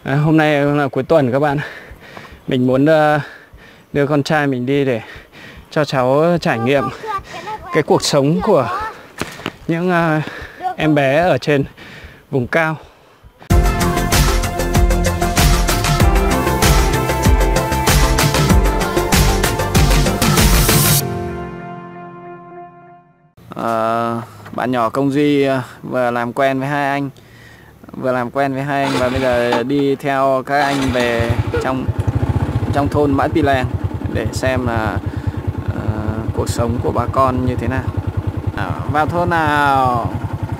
Hôm nay là cuối tuần các bạn. Mình muốn đưa con trai mình đi để cho cháu trải nghiệm cái cuộc sống của những em bé ở trên vùng cao. Bạn nhỏ Công Duy vừa làm quen với hai anh và bây giờ đi theo các anh về trong thôn Mã Pí Lèng để xem là cuộc sống của bà con như thế nào. Vào thôn nào.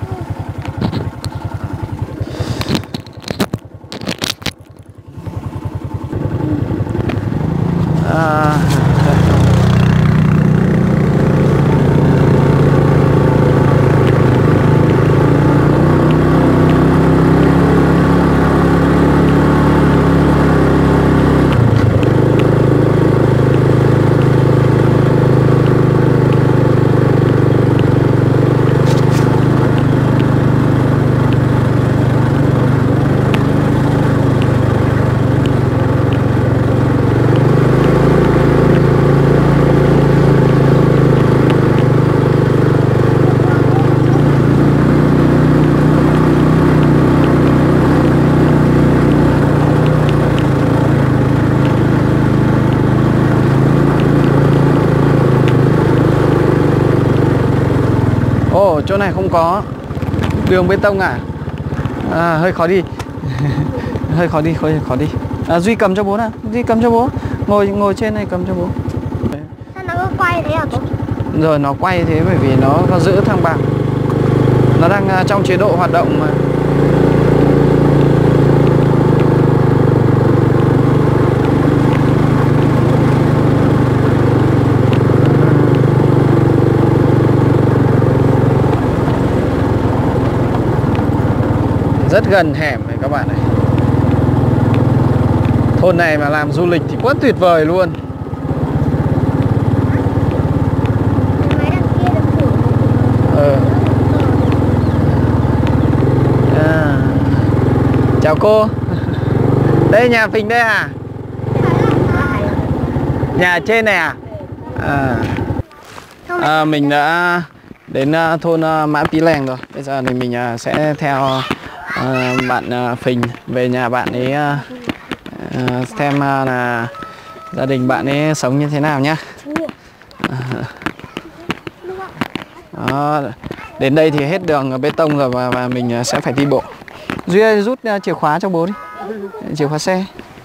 Ồ, chỗ này không có đường bê tông à? Hơi khó đi. Hơi khó đi. Duy cầm cho bố nào. Duy cầm cho bố. Ngồi trên này cầm cho bố. Sao nó quay thế hả bố? Rồi nó quay thế bởi vì nó có giữ thăng bằng. Nó đang trong chế độ hoạt động mà. Rất gần hẻm này các bạn này. Thôn này mà làm du lịch thì quá tuyệt vời luôn. Chào cô. Đây nhà Phình đây à? Nhà trên này à? Mình đã đến thôn Mã Pí Lèng rồi. Bây giờ thì mình sẽ theo bạn Phình về nhà bạn ấy xem là gia đình bạn ấy sống như thế nào nhá. Đến đây thì hết đường bê tông rồi và mình sẽ phải đi bộ. Duy ơi, rút chìa khóa cho bố đi. Chìa khóa xe.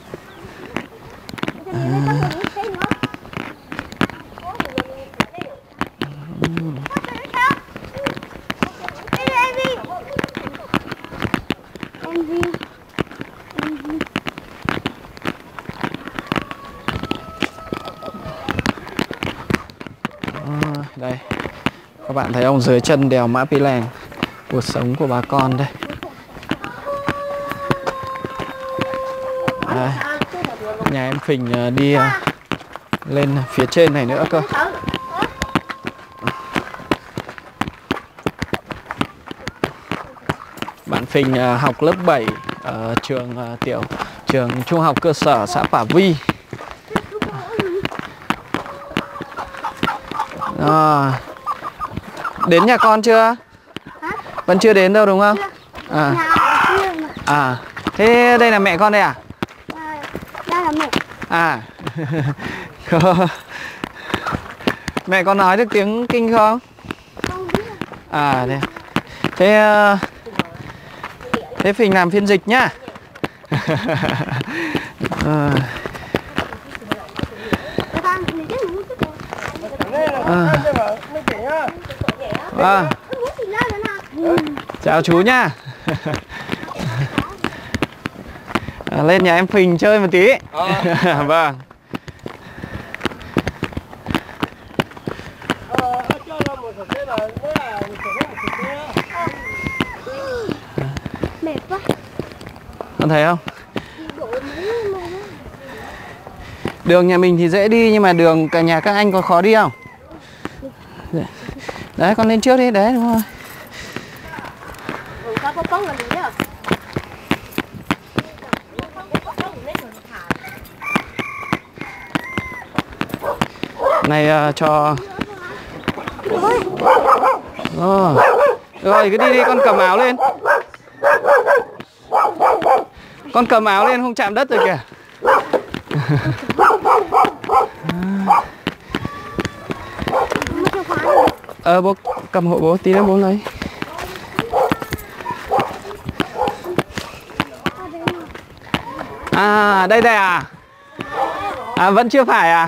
Đây, các bạn thấy không, dưới chân đèo Mã Pí Lèng, cuộc sống của bà con đây. Nhà em Phình đi lên phía trên này nữa cơ. Bạn Phình học lớp 7 ở trường trung học cơ sở xã Pả Vi. Đến nhà con chưa? Vẫn chưa đến đâu đúng không? Thế đây là mẹ con đây à? Đây là mẹ. Mẹ con nói được tiếng Kinh không? Thế Phình làm phiên dịch nhá. Chào chú nhá. Lên nhà em Phình chơi một tí. Vâng. Mệt quá. Con thấy không? Đường nhà mình thì dễ đi nhưng mà đường cả nhà các anh có khó đi không? Đấy, con lên trước đi, đấy đúng rồi. này cho. Rồi cứ đi đi, con cầm áo lên. Con cầm áo lên không chạm đất rồi kìa. Bố cầm hộ bố tí nữa bố lấy. À đây đây à? À vẫn chưa phải à?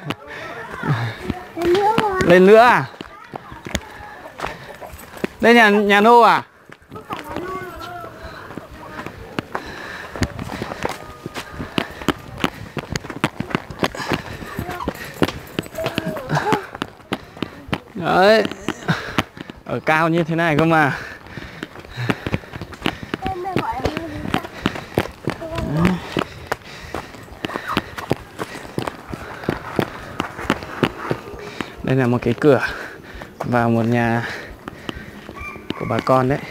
Lên nữa à? Đây nhà nô à? Đấy. Ở cao như thế này cơ mà. Đây là một cái cửa vào một nhà của bà con đấy.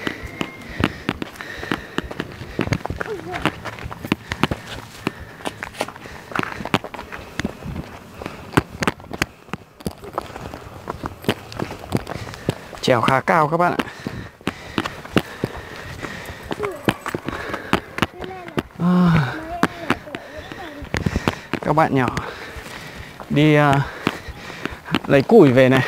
Trèo khá cao các bạn ạ. Các bạn nhỏ đi lấy củi về này.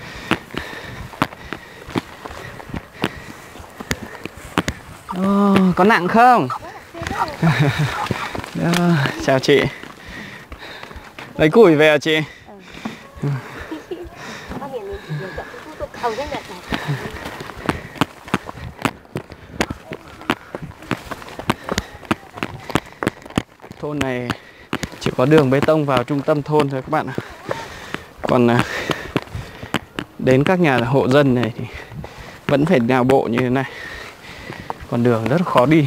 Có nặng không? Chào chị. Lấy củi về à chị? Thôn này chỉ có đường bê tông vào trung tâm thôn thôi các bạn ạ. Còn đến các nhà hộ dân này thì vẫn phải đào bộ như thế này. Còn đường rất khó đi.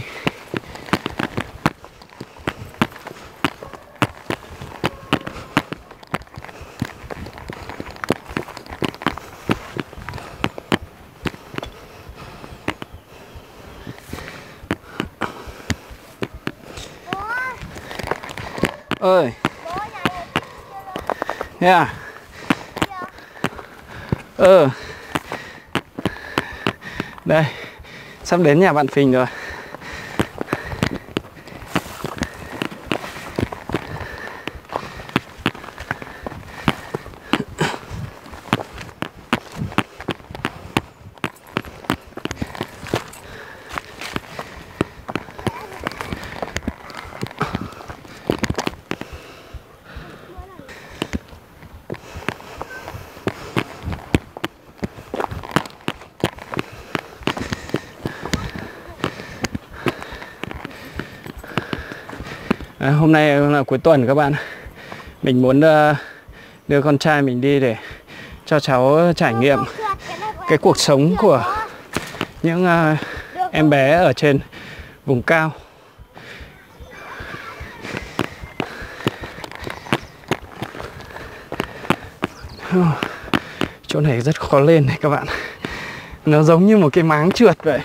Ơi. Thế à? Đây, sắp đến nhà bạn Phình rồi. Hôm nay là cuối tuần các bạn. Mình muốn đưa con trai mình đi để cho cháu trải nghiệm cái cuộc sống của những em bé ở trên vùng cao. Chỗ này rất khó lên này các bạn. Nó giống như một cái máng trượt vậy.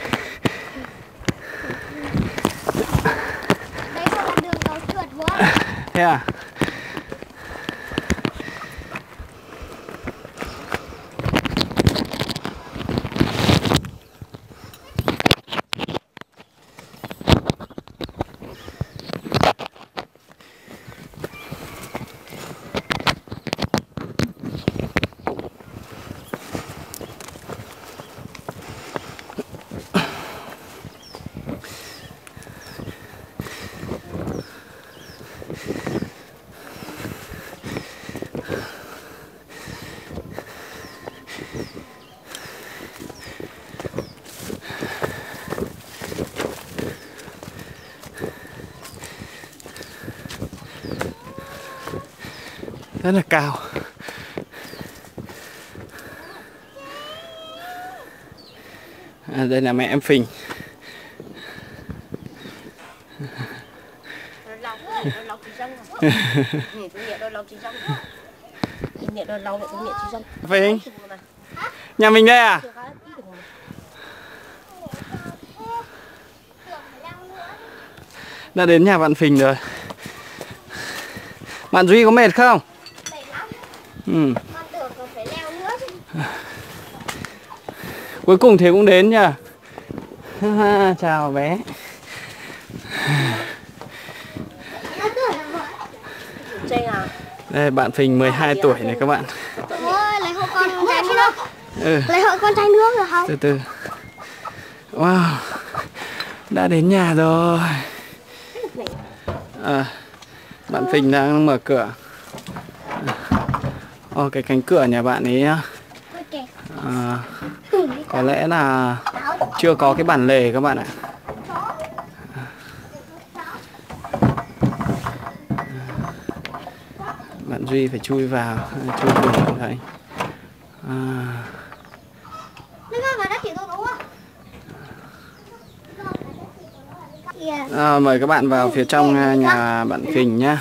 Thế à? Rất là cao. Đây là mẹ em Phình. Phình, nhà mình đây à? Đã đến nhà bạn Phình rồi. Bạn Duy có mệt không? Con tưởng còn phải leo nữa chứ. Cuối cùng thì cũng đến nha. Chào bé. Đây bạn Phình 12 tuổi này các bạn. Ôi, lấy hộ con trai nước. Lấy hộ con trai nước được không? Từ từ. Wow. Đã đến nhà rồi. Bạn Phình đang mở cửa. Cái cánh cửa nhà bạn ấy có lẽ là chưa có cái bản lề các bạn ạ. Bạn Duy phải chui vào, chui cùng thấy. Mời các bạn vào phía trong nhà bạn Phình nhá.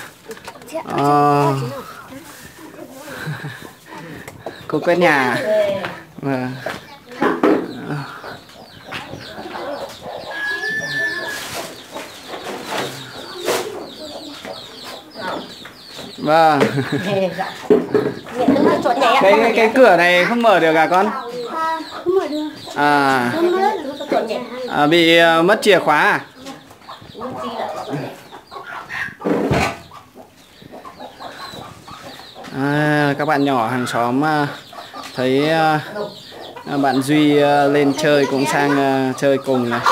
Cô quét nhà. Vâng. Cái cửa này không mở được à con? Không mở được. Bị mất chìa khóa à? Các bạn nhỏ hàng xóm thấy bạn Duy lên chơi cũng sang chơi cùng này.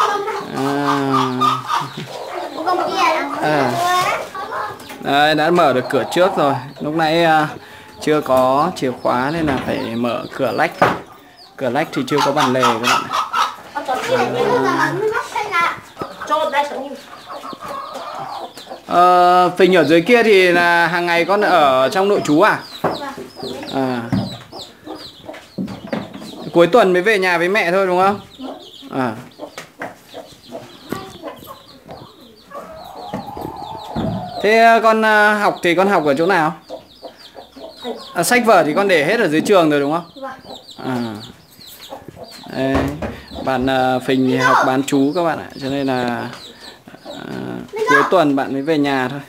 Đấy, đã mở được cửa trước rồi. Lúc nãy chưa có chìa khóa nên là phải mở cửa lách. Cửa lách thì chưa có bản lề các bạn. Phình ở dưới kia thì là hàng ngày con ở trong nội trú à? Cuối tuần mới về nhà với mẹ thôi đúng không? Thế con học thì con học ở chỗ nào? Sách vở thì con để hết ở dưới trường rồi đúng không? Đây, bạn Phình thì học bán trú các bạn ạ, cho nên là cuối tuần bạn mới về nhà thôi.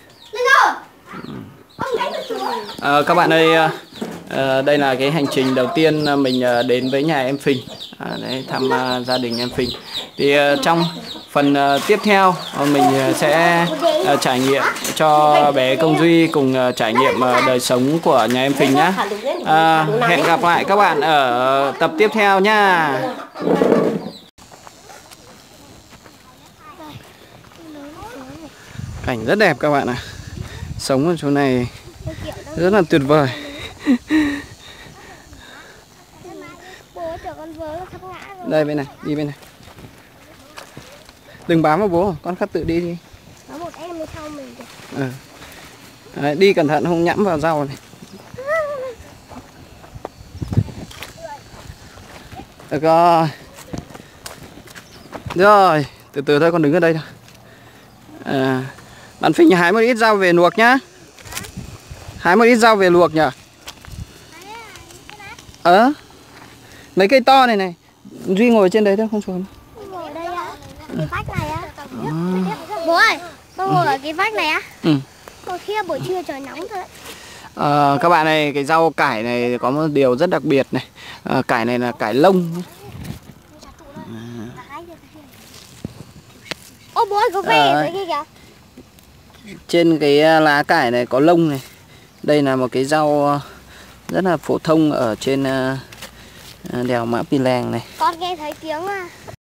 Các bạn ơi, đây là cái hành trình đầu tiên mình đến với nhà em Phình, để thăm gia đình em Phình. Thì trong phần tiếp theo mình sẽ trải nghiệm cho bé Công Duy cùng trải nghiệm đời sống của nhà em Phình nhé. Hẹn gặp lại các bạn ở tập tiếp theo nha. Cảnh rất đẹp các bạn ạ. Sống ở chỗ này rất là tuyệt vời. Đây bên này, đi bên này. Đừng bám vào bố, con khắc tự đi đi. Có một em đi sau mình kìa. Đấy, đi cẩn thận không nhẫm vào rau này. Được rồi. Rồi, từ từ thôi, con đứng ở đây thôi. Bạn Phình hái một ít rau về luộc nhá. Hái một ít rau về luộc nhỉ. Mấy cây to này này. Duy ngồi trên đấy thôi, không xuống. Ngồi ở đây á. Cái vách này á. Bố ơi, con ngồi ở cái vách này á. Còn kia buổi trưa trời nóng thôi. Các bạn này, cái rau cải này có một điều rất đặc biệt này. Cải này là cải lông. Ô bố ơi, có về ở kia kìa. Trên cái lá cải này có lông này. Đây là một cái rau rất là phổ thông ở trên đèo Mã Pì Lèng này. Con nghe thấy tiếng